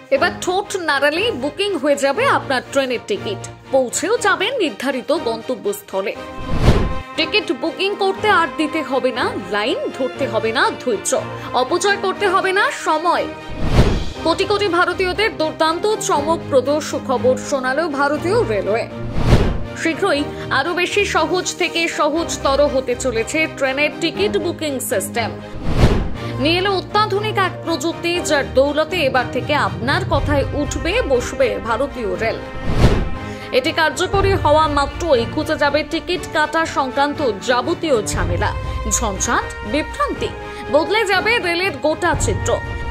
এবার ঠোঁট নাড়ালেই বুকিং হয়ে যাবে আপনার ট্রেনের টিকিট, পৌঁছেও যাবেন নির্ধারিত গন্তব্যস্থলে। টিকিট বুকিং করতে আর দিতে হবে না লাইন, ধরতে হবে না ধৈর্য, অপচয় করতে হবে না সময়। কোটি কোটি ভারতীয়দের দুর্দান্ত চমকপ্রদ সুখবর শোনালো ভারতীয় রেলওয়ে। শীঘ্রই আরো বেশি সহজ থেকে সহজতর হতে চলেছে ট্রেনের টিকিট বুকিং সিস্টেম। নিয়ে এলো অত্যাধুনিক এক প্রযুক্তি, যার দৌলতে এবার থেকে আপনার কথায় উঠবে বসবে ভারতীয় রেল। এটি কার্যকরী হওয়া মাত্রই খুঁজে যাবে টিকিট কাটা সংক্রান্ত যাবতীয় ঝামেলা, ঝঞ্ঝাট, বিভ্রান্তি। বদলে যাবে রেলের গোটা চিত্র।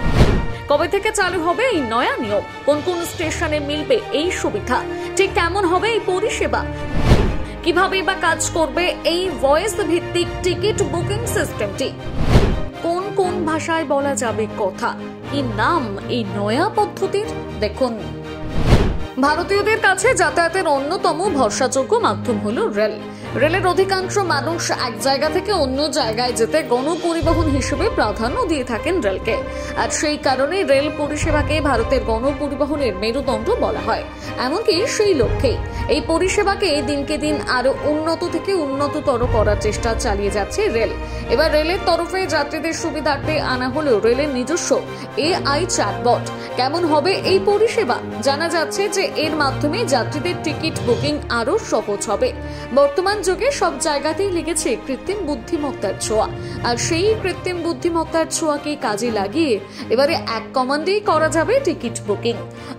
কবে থেকে চালু হবে এই নয়া নিয়ম? কোন কোন স্টেশনে মিলবে এই সুবিধা? ঠিক কেমন হবে এই পরিষেবা? কিভাবে বা কাজ করবে এই ভয়েস ভিত্তিক টিকিট বুকিং সিস্টেমটি? কোন কোন ভাষায় বলা যাবে কথা? কি নাম এই নয়া পদ্ধতির? দেখুন, ভারতীয়দের কাছে যাতায়াতের অন্যতম ভরসাযোগ্য মাধ্যম হলো রেল। রেলের অধিকাংশ মানুষ এক জায়গা থেকে অন্য জায়গায় যেতে গণপরিবহন হিসেবে প্রাধান্য দিয়ে থাকেন রেলকে। আর সেই কারণে রেল পরিষেবাকে ভারতের গণপরিবহনের মেরুদণ্ড বলা হয়। এমনকি সেই লক্ষ্যেই এই পরিষেবাকে দিনকে দিন আরো উন্নত থেকে উন্নততর করার চেষ্টা চালিয়ে যাচ্ছে রেল। এবার রেলের তরফে যাত্রীদের সুবিধার্থে আনা হলো রেলের নিজস্ব AI চ্যাটবট। কেমন হবে এই পরিষেবা? জানা যাচ্ছে যে এর মাধ্যমে যাত্রীদের টিকিট বুকিং আরো সহজ হবে। বর্তমান যুগে সব জায়গাতেই লেগেছে কৃত্রিম বুদ্ধিমত্তার ছোঁয়া, আর সেই কৃত্রিম বুদ্ধিমত্তার ছোঁয়াকে কাজে লাগিয়ে এবারে এক কমান্ডেই করা যাবে টিকিট বুকিং।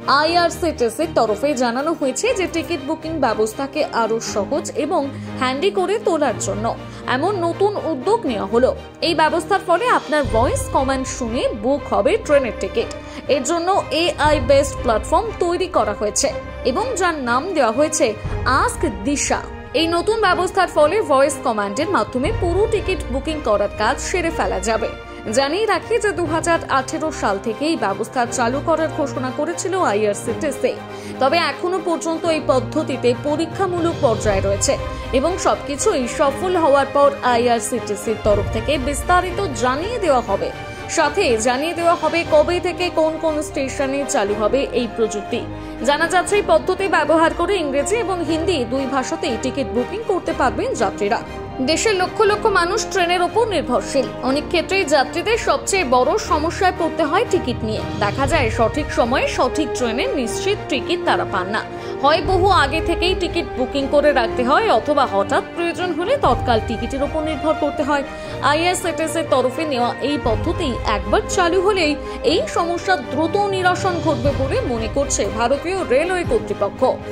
IRCTCর তরফে জানানো হয়েছে যে টিকিট বুকিং ব্যবস্থাকে আরো সহজ এবং হ্যান্ডি করে তোলার জন্য এমন নতুন উদ্যোগ নেওয়া হলো। এই ব্যবস্থার ফলে আপনার ভয়েস কমান্ড শুনে বুক হবে ট্রেনের টিকিট। এর জন্য AI বেসড প্ল্যাটফর্ম তৈরি করা হয়েছে এবং যার নাম দেওয়া হয়েছে আস্ক দিশা। এই নতুন ব্যবস্থার ফলে ভয়েস কমান্ডের মাধ্যমে পুরো টিকিট বুকিং করার কাজ সেরে ফেলা যাবে। জানিয়ে রাখি যে 2018 সাল থেকে এই ব্যবস্থা চালু করার ঘোষণা করেছিল IRCTC। তবে এখনো পর্যন্ত এই পদ্ধতিতে পরীক্ষামূলক পর্যায়ে রয়েছে এবং সবকিছুই সফল হওয়ার পর IRCTCর তরফ থেকে বিস্তারিত জানিয়ে দেওয়া হবে। সাথে জানিয়ে দেওয়া হবে কবে থেকে কোন কোন স্টেশনে চালু হবে এই প্রযুক্তি। জানা যাচ্ছে এই পদ্ধতি ব্যবহার করে ইংরেজি এবং হিন্দি দুই ভাষাতেই টিকিট বুকিং করতে পারবেন যাত্রীরা। দেশের লক্ষ লক্ষ মানুষ ট্রেনের উপর নির্ভরশীল। অনেক ক্ষেত্রেই যাত্রীদের সবচেয়ে বড় সমস্যায় পড়তে হয় টিকিট নিয়ে। দেখা যায় সঠিক সময়ে সঠিক ট্রেনের নিশ্চিত টিকিট তারা পান না। হয় বহু আগে থেকেই টিকিট বুকিং করে রাখতে হয়, অথবা হঠাৎ প্রয়োজন হলে তৎকাল টিকিটের উপর নির্ভর করতে হয়। IRCTCর তরফে নেওয়া এই পদ্ধতি একবার চালু হলেই এই সমস্যা দ্রুত নিরসন ঘটবে বলে মনে করছে ভারতীয় রেলওয়ে কর্তৃপক্ষ।